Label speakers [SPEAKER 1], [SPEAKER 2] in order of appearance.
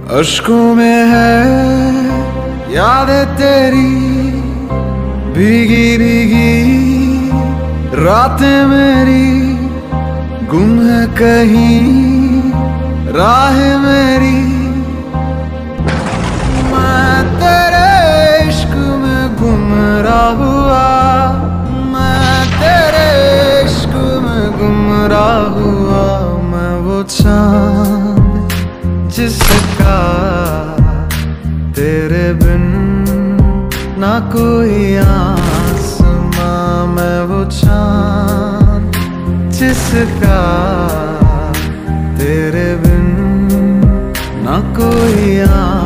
[SPEAKER 1] अश्कों में है यादें तेरी, भीगी भीगी रातें मेरी, गुम है कहीं राह मेरी। मैं तेरे इश्क में गुमराह हुआ, मैं तेरे इश्क में गुमराह हुआ। मैं वो चाँद जिसका तेरे बिन ना कोई आसमां, मैं वो चाँद जिसका तेरे बिन ना कोई